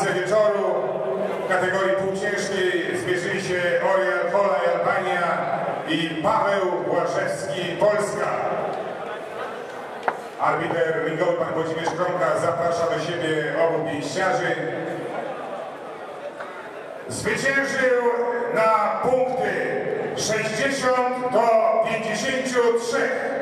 walce wieczoru w kategorii półciężkiej zmierzyli się Oriol Holaj Albania i Paweł Błażewski Polska. Arbiter ringowy pan Włodzimierz Kromka zaprasza do siebie obu pięściarzy. Zwyciężył na punkty 60 do 53.